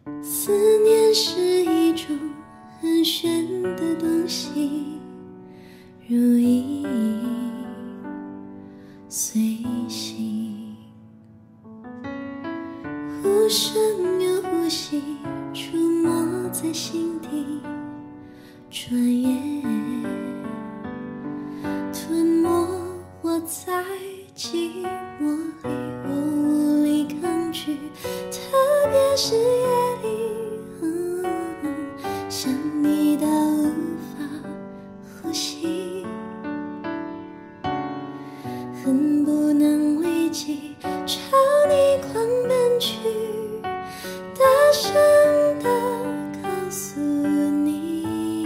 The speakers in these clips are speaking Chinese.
思念是一种很玄的东西，如影随形，忽深又忽细，触摸在心底，转眼吞没我在寂寞里，我无力抗拒，特别是夜里，想你到无法呼吸，恨不能立即朝你狂奔去，大声地告诉你，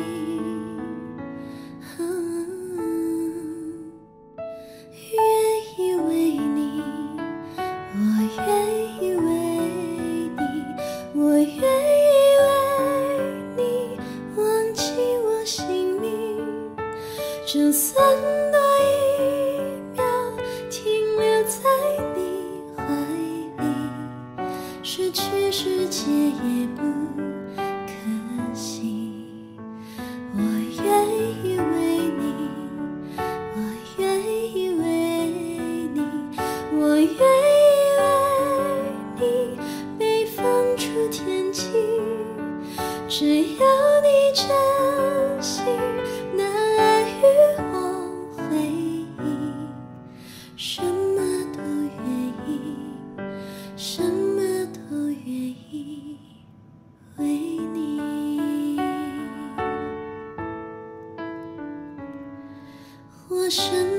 愿意为你，我愿意为你，我愿意为你忘记我姓名，就算多一秒停留在你怀里，失去世界也不可惜。我愿意为你，我愿意为你，我愿意为你被放出天际，只要你真心拿爱与我回应，什么都愿意，什么都愿意为你。我什